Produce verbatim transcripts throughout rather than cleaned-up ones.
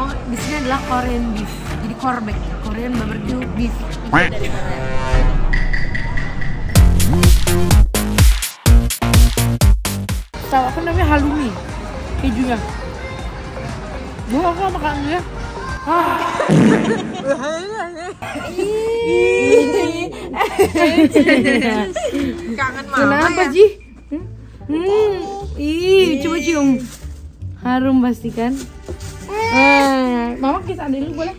Oh, di sini adalah Korean beef. Jadi korbek, Korean barbecue beef. Itu dari Korea. Tahu apa namanya halloumi? Kejunya. Gue aku makan ya. Ah. Kangen mama. Kenapa, ya? Ji? Hmm? Hmm. Ih, coba cium. Harum pasti kan? Eh, mama kisah dulu boleh?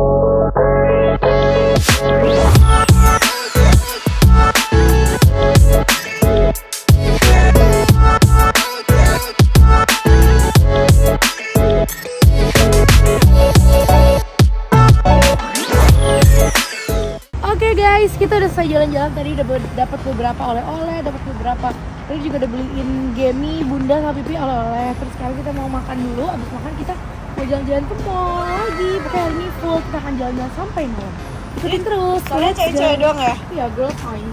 Oke guys, kita udah selesai jalan-jalan tadi, udah dapat beberapa oleh-oleh, dapat beberapa. Tadi juga udah beliin Gemi, Bunda sama Pipi oleh-oleh. Terus sekarang kita mau makan dulu, abis makan kita mau jalan-jalan ke mall lagi. Pokoknya hari ini full, kita akan jalan-jalan sampai malam. Ikutin terus. Soalnya cewek-cewek doang ya? Iya, girl time.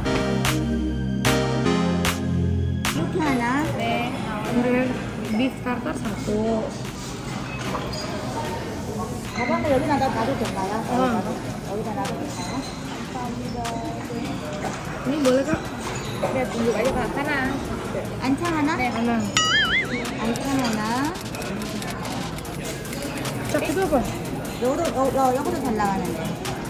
Oke, Hana. Nih, kemudian beef tartar satu. Abang 여기 나가 봐도 될까요? 어. 여기다 놔도 될까요? Ini boleh kak? Ya, tunjuk aja Kak. Hana. 안창 하나? 네, 하나. 안창 하나. Cak itu apa? 요거도, 요, 요, 요거도 잘 나가는데.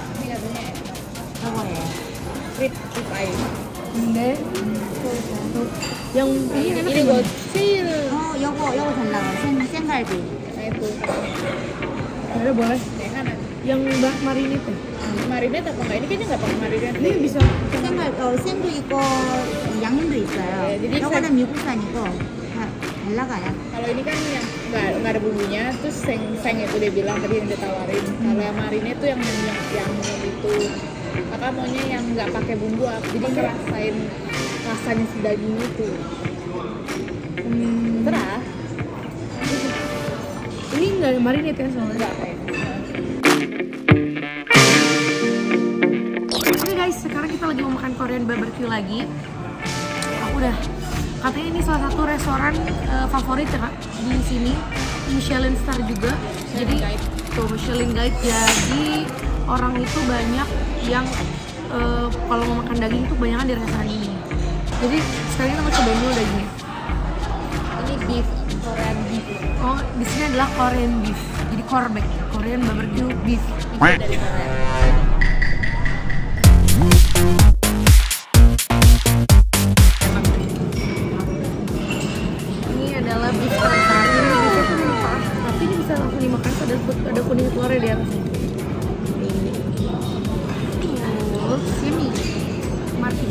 요거예요. Rib, rib eye. Ini. Yang ini enak ini buat sil. 어, 요거, 요거 잘 나가. 생, 생갈비. Nah itu Ada boleh. ya kan Yang mbak marinate ya? marinate apa enggak? Ini kayaknya nggak pakai marinate. Ini bisa. 생갈, 어, 생도 있고, 양념도 있어요. 네, jadi 요거는 미국산이고, 다, 잘 나가요. Kalau ini kan yang nggak nggak ada bumbunya, terus seng seng itu dia bilang tadi yang dia tawarin. Kalau yang marinate itu yang yang yang itu kakak maunya yang nggak pakai bumbu, jadi ngerasain rasanya si daging itu. Hmm. Terah Ini nggak ada marinate kan soalnya? nggak kayak. Oke guys, sekarang kita lagi mau makan Korean barbecue lagi. Aku udah katanya ini salah satu restoran uh, favorit ya kak di sini, Michelin star juga. Jadi tuh Michelin guide. Jadi orang itu banyak yang uh, kalau mau makan daging itu banyak di restoran ini. Jadi sekarang kita mau cobain dulu dagingnya. Ini beef Korean beef. Oh, di sini adalah Korean beef. Jadi korbek, Korean barbecue beef. Itu dari Korea. Ini adalah beef tartar. Ini beefnya tuh mentah, tapi ini bisa langsung dimakan. Ada ada kuning telurnya di atasnya. Terus sini, mati.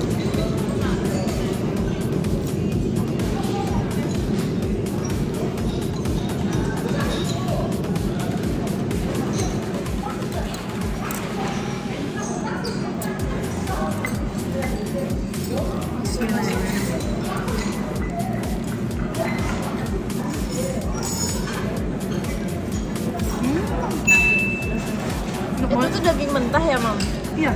Itu tuh daging mentah ya, Mam? Iya.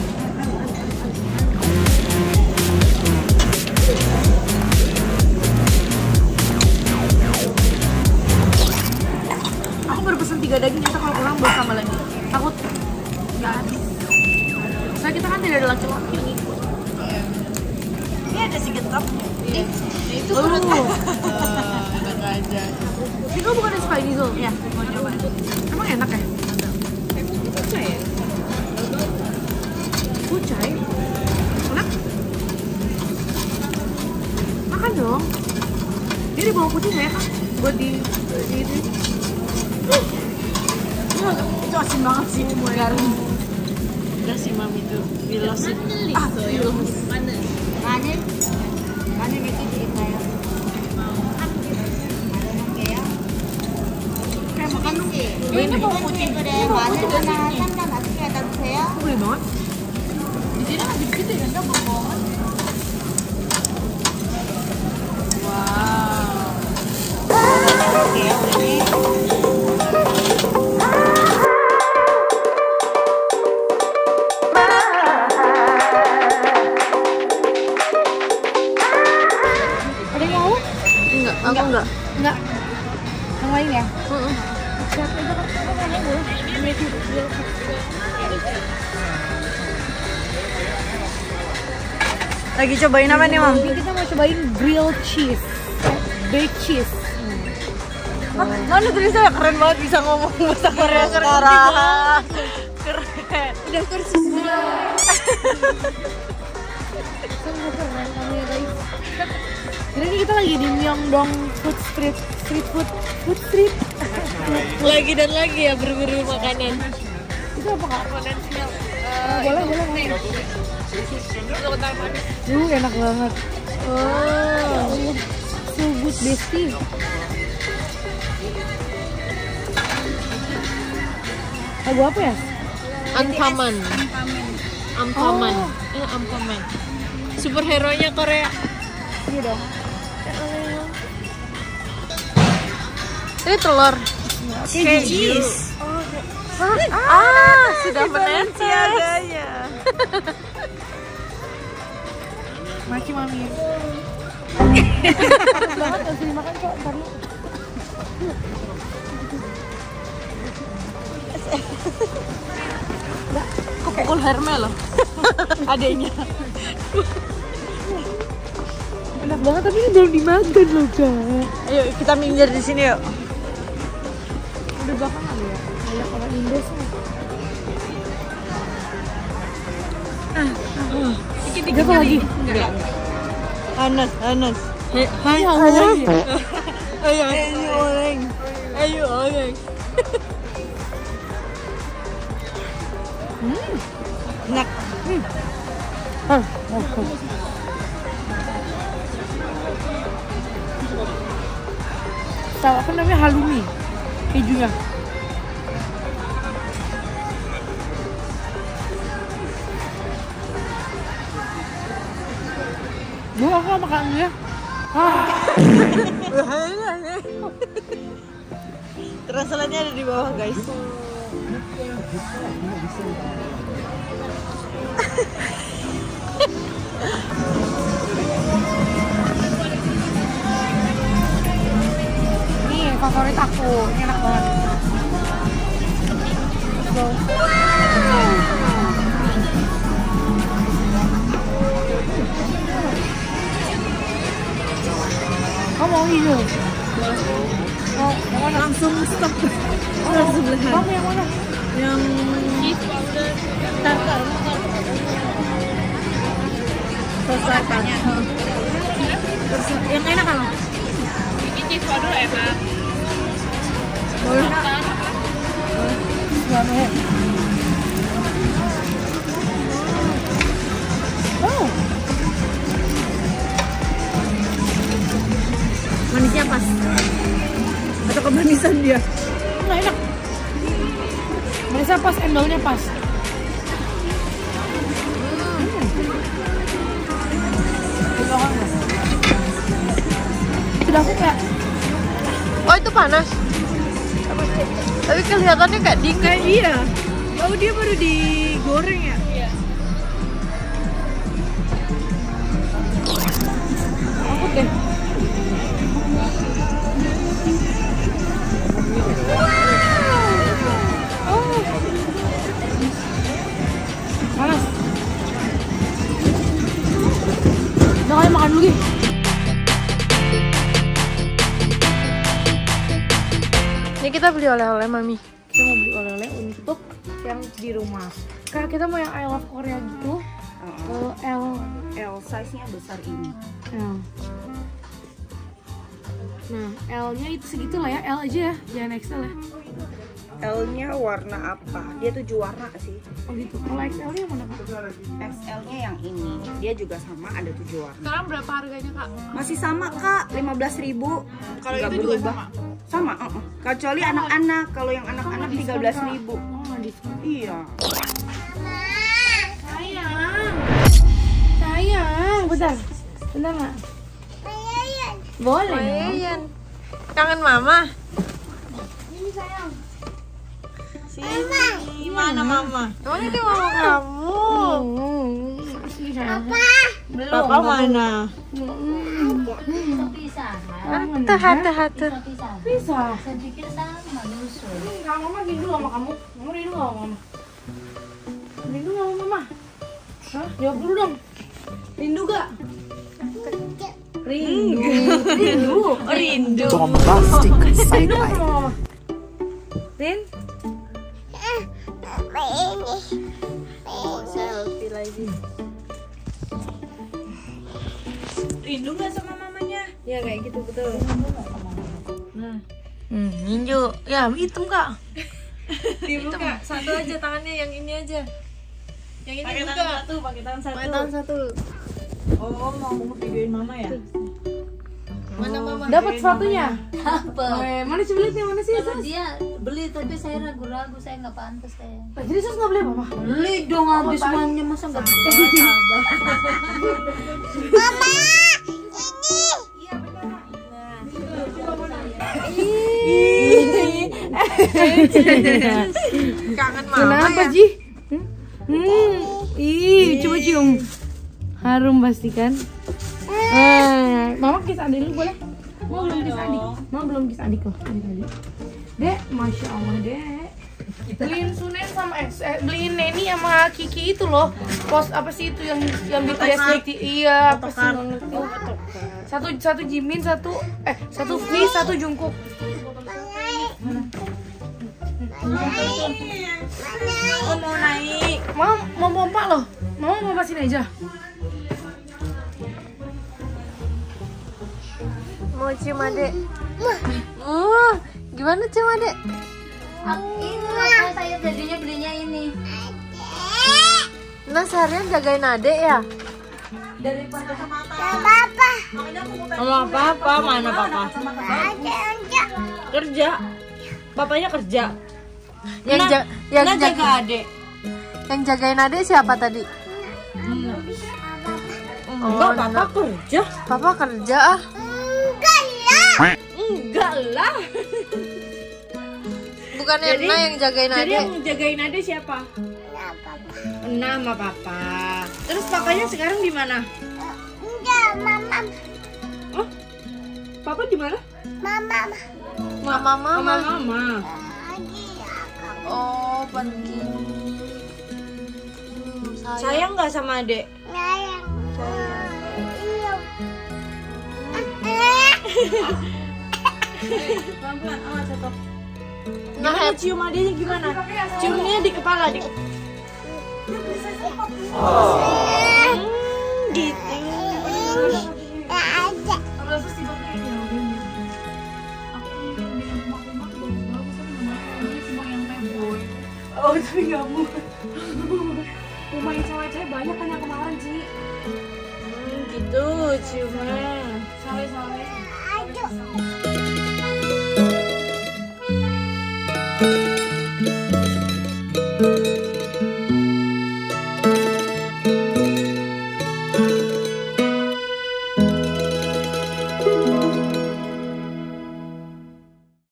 Aku baru pesen tiga daging, kita kalau kurang boleh tambah lagi. Takut nggak habis. Soalnya kita kan tidak ada laki-laki yang ikut. Ini ada si getop. Iya. Itu Oh. perut. Enak aja. Ini kamu bukan Spidey Zul? Ya, mau coba. Emang enak ya? Itu percaya ya? Kucai? Enak? Makan dong. Ini di bawah kucing ya kan? Buat di di ini. Itu asin banget sih. Garing. Enggak sih, Mam, itu bilos itu. Ah, bilos. Mana? 마늘. 마늘 몇 개 드릴까요? 마늘 한 개요. Kayak makan dong. ini bawang putih 그래. 마늘 하나, 쌈장 다섯 개 갖다 주세요. Boleh banget. Di sini kan dikit ya, enggak bohongan. Wow. 드릴게요, 우리. Ada yang mau? Enggak, aku enggak. Enggak. Yang lain ya? Heeh. Siapa aja kan? Lagi cobain apa nih, Mam? Kita mau cobain grilled cheese, baked cheese. Hmm. Ah, mana tulisannya keren banget bisa ngomong bahasa Korea sekarang. Keren. Udah kursus semua. Jadi kita lagi di Myeongdong Food Street, Street Food, Food Street. Lagi dan lagi ya berburu makanan. Itu apa kak? Konvensional. Uh, boleh, boleh, boleh. Uh, enak banget. Oh, so good bestie. Lagu apa ya? Uncommon. Uncommon. Oh. Eh, Uncommon. Superhero-nya Korea. Iya dong. Ini telur. Keju. Ah, sudah menetes adanya. Maki mami. Banget harus dimakan kok, ntar lu. Kepukul Hermel loh. Adanya. Enak banget tapi ini belum dimakan loh kak. Ayo kita minggir di sini yuk. Udah belakangan ya. Kayak orang Indes nih. Ah, ah. Dikit-dikit lagi. Enggak. Panas, panas. Hai, Ayo, ayo. ayo. Ayo, ayo orang. Ayo orang. Hmm. Enak. Hmm. Ah, oh, oh. Tahu apa namanya halloumi kejunya. Bu, aku gak makan dulu ya. Ah. Translatornya ada di bawah guys. Ini favorit aku, ini enak banget. Let's go. Kamu mau hijau? Oh, yang mana? Langsung stop. Oh, sebelahan. Kamu yang mana? Yang tartar. Sosakanya. Yang enak kan? Ini cheese powder enak. Boleh. Boleh. Oh. Manisnya pas. Atau kemanisan dia? Nggak enak. Manisnya pas, endolnya pas. Sudah aku kayak. Oh itu panas. Tapi kelihatannya kayak dingin. Kayak iya. Oh dia baru digoreng ya? Iya. Takut deh. Oh. Panas. Udah kayak makan dulu Gi. Ini kita beli oleh-oleh mami. Kita mau beli oleh-oleh untuk yang di rumah. Kak kita mau yang I love Korea gitu. Uh, L L size-nya besar ini. L. Nah L-nya itu segitu lah ya, L aja ya, jangan X L ya. L-nya warna apa? Dia tujuh warna sih. Oh gitu. Kalau X L-nya yang mana kak? X L-nya yang ini. Dia juga sama, ada tujuh warna. Sekarang berapa harganya kak? Masih sama kak, lima belas ribu. Kalau itu juga sama? Sama, uh -uh. Kecuali anak-anak. Kalau yang anak-anak tiga belas ribu. Oh diskon. Iya. Sayang. Sayang, bentar. Bentar nggak? Boleh. Oh iya, iya. Kangen mama. Ini sayang. Sini. Mana mama? Emang ini mama kamu? Ini sayang. Papa mana? Hmm. Hatu, hatu, hatu. Bisa. Bisa. Saya pikir sama lusuh. Enggak, mama rindu sama kamu. Mama rindu nggak sama mama? Rindu nggak sama mama? Hah? Jawab dulu dong. Rindu gak? Rindu. Rindu. Oh, rindu. Bombastic Rindu side nggak eye. sama mama? Rin? Selfie lagi. Rindu nggak sama mamanya? Ya kayak gitu betul. Nah, Hmm, ninju. Ya, hitung kak. dibuka satu aja tangannya, yang ini aja. Yang ini Pakai buka. tangan satu, pakai tangan satu. Pakai tangan satu. Oh, mau videoin mama ya? Mana mama? Dapat sepatunya. Apa? Eh, mana coba lihat yang mana sih? Kalau dia beli tapi saya ragu-ragu, saya nggak pantas deh. Nah, jadi sus nggak beli apa? Beli dong habis semuanya masa nggak beli? Kangen mama Kenapa ya? Ji? Hmm? Hmm. Ih, coba cium. Harum pasti kan? Eh, mama kiss adik dulu boleh? Mama belum kiss adik. Mama belum kiss adik loh dari tadi. Dek, masya Allah dek. Beliin Sunen sama eh, eh, beliin Neni sama Kiki itu loh. Post apa sih itu yang yang B T S ngerti? Iya, apa sih nggak ngerti. Satu satu Jimin, satu eh satu V, satu Jungkook. Oh, mau naik. Mama mau pompa loh. Mama mau pompa sini aja. Mau cium adek. Uh, gimana cium adek? Ini lah saya jadinya belinya ini. Nah, seharian jagain adek ya? Daripada sama Sama papa, mana papa? Kerja. Bapaknya kerja. Yang Nah, ja yang nah, jaga jaga adek. Yang jagain adek siapa tadi? Enggak, papa kerja. Papa kerja ah. Enggak lah. Bukan Emna yang jagain Jadi adek. yang jagain adek siapa? Nah, sama papa. Terus papanya sekarang di mana? Oh, papa di mana? Mama mama. Sama mama. Oh, pergi. Hmm, sayang. Sayang nggak sama adek? Pelan-pelan, awas jatuh. Nah, Gimana cium adeknya gimana? Ciumnya di kepala deh. hmm, gitu. Oh, tapi nggak mau. Rumah yang cewek-cewek banyak kan yang kemarin sih. Hmm, gitu ciumnya. Sale-sale.